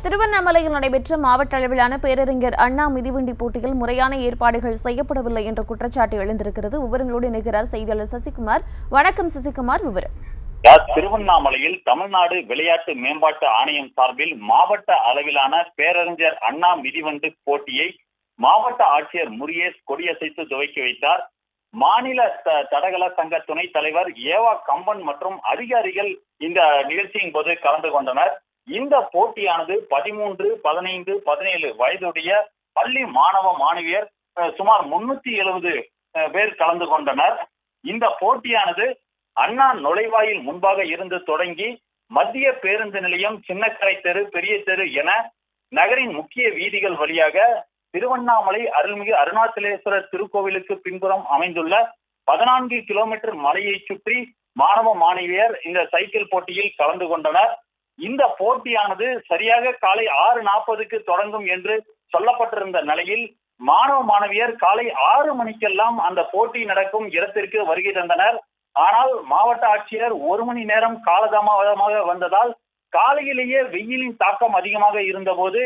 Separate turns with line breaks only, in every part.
திருவண்ணாமலையில் நடைபெற்ற மாவட்ட அளவிலான பேரறிஞர் அண்ணா மிதிவண்டி போட்டியில் முறையான ஏற்பாடுகள் செய்யப்படவில்லை என்ற குற்றச்சாட்டு எழுந்திருக்கிறது. விவரங்களோடு இணைகிறார் செய்தியாளர் சசிகுமார். வணக்கம் சசிகுமார், விவரம்.
திருவண்ணாமலையில் தமிழ்நாடு விளையாட்டு மேம்பாட்டு ஆணையம் சார்பில் மாவட்ட அளவிலான பேரறிஞர் அண்ணா மிதிவண்டி போட்டியை மாவட்ட ஆட்சியர் முருகேஷ் கொடியசைத்து துவக்கி வைத்தார். மாநில தடகள சங்க துணைத் தலைவர் ஏவா கம்பன் மற்றும் அதிகாரிகள் இந்த நிகழ்ச்சியின் போது கலந்து கொண்டனர். இந்த போட்டியானது 13, 15, 17 வயதுடைய பள்ளி மாணவ மாணவியர் சுமார் 370 பேர் கலந்து கொண்டனர். இந்த போட்டியானது அண்ணா நுழைவாயில் முன்பாக இருந்து தொடங்கி மத்திய பேருந்து நிலையம், சின்னக்கரை தெரு, பெரிய தெரு என நகரின் முக்கிய வீதிகள் வழியாக திருவண்ணாமலை அருள்மிகு அருணாச்சலேஸ்வரர் திருக்கோவிலுக்கு பின்புறம் அமைந்துள்ள 14 கிலோமீட்டர் மலையை சுற்றி மாணவ மாணவியர் இந்த சைக்கிள் போட்டியில் கலந்து கொண்டனர். இந்த போட்டியானது சரியாக காலை 6:40க்கு தொடங்கும் என்று சொல்லப்பட்டிருந்த நிலையில் மாணவ மாணவியர் காலை 6 மணிக்கெல்லாம் அந்த போட்டி நடக்கும் இடத்திற்கு வருகை தந்தனர். ஆனால் மாவட்ட ஆட்சியர் 1 மணி நேரம் காலதாமதமாக வந்ததால் காலையிலேயே வெயிலின் தாக்கம் அதிகமாக இருந்தபோது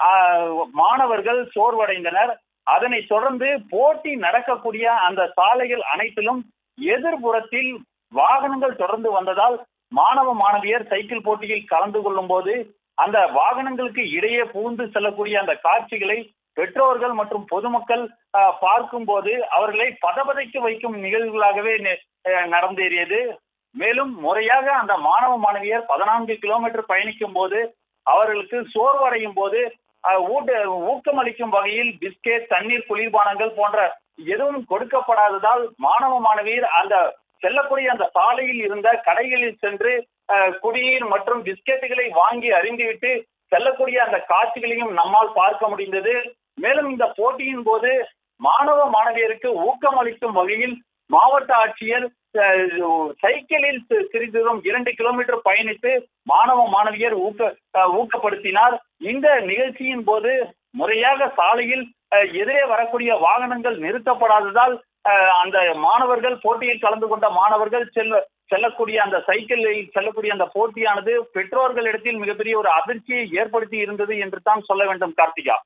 மாணவர்கள் சோர்வடைந்தனர். அதனை தொடர்ந்து போட்டி நடக்கக்கூடிய அந்த சாலைகள் அனைத்திலும் எதிர்புறத்தில் வாகனங்கள் தொடர்ந்து வந்ததால் மாணவ மாணவியர் சைக்கிள் போட்டியில் கலந்து கொள்ளும் போது அந்த வாகனங்களுக்கு இடையே புகுந்து செல்லக்கூடிய அந்த காட்சிகளை பெற்றோர்கள் மற்றும் பொதுமக்கள் பார்க்கும் போது அவர்களை பதபதைக்கு வைக்கும் நிகழ்வுகளாகவே நடந்தேறியது. மேலும் முறையாக அந்த மாணவ மாணவியர் 14 கிலோமீட்டர் பயணிக்கும் போது அவர்களுக்கு சோர்வடையும் போது ஊக்கமளிக்கும் வகையில் பிஸ்கெட், தண்ணீர், குளிர்பானங்கள் போன்ற எதுவும் கொடுக்கப்படாததால் மாணவ மாணவியர் அந்த செல்லக்கூடிய அந்த சாலையில் இருந்த கடைகளில் சென்று குடிநீர் மற்றும் பிஸ்கெட்டுகளை வாங்கி அருந்திவிட்டு செல்லக்கூடிய அந்த காட்சிகளையும் நம்மால் பார்க்க முடிந்தது. மேலும் இந்த போட்டியின் போது மாணவ மாணவியருக்கு ஊக்கமளிக்கும் வகையில் மாவட்ட ஆட்சியர் சைக்கிளில் சிறிது தூரம் 2 கிலோமீட்டர் பயணித்து மாணவ மாணவியர் ஊக்கப்படுத்தினார். இந்த நிகழ்ச்சியின் போது முறையாக சாலையில் எதிரே வரக்கூடிய வாகனங்கள் நிறுத்தப்படாததால் அந்த மாணவர்கள், போட்டியில் கலந்து கொண்ட மாணவர்கள் செல்லக்கூடிய அந்த சைக்கிளில் செல்லக்கூடிய அந்த போட்டியானது பெற்றோர்களிடத்தில் மிகப்பெரிய ஒரு அதிர்ச்சியை ஏற்படுத்தி இருந்தது என்று தான் சொல்ல வேண்டும். கார்த்திகா,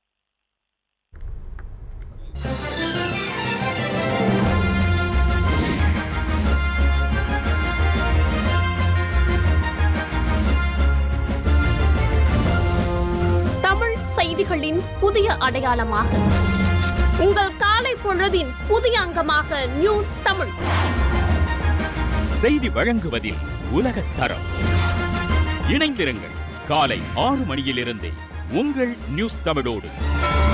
தமிழ் செய்திகளின் புதிய அடையாளமாக உங்கள் காலை பொழுதின் புதிய அங்கமாக நியூஸ் தமிழ்
செய்தி வழங்குவதில் உலகத் தரம். இணைந்திருங்கள் காலை 6 மணியிலிருந்து உங்கள் நியூஸ் தமிழோடு.